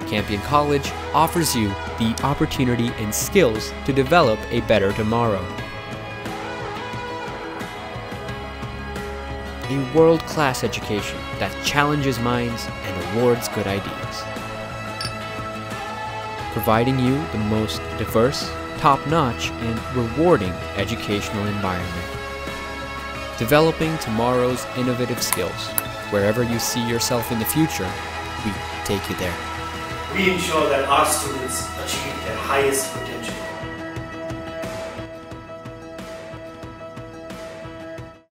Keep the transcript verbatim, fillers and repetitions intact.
Campion College offers you the opportunity and skills to develop a better tomorrow. A world-class education that challenges minds and rewards good ideas. Providing you the most diverse, top-notch, and rewarding educational environment. Developing tomorrow's innovative skills. Wherever you see yourself in the future, we take you there. We ensure that our students achieve their highest potential.